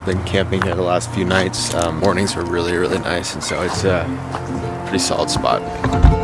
Been camping here the last few nights. Mornings were really nice, and so it's a pretty solid spot.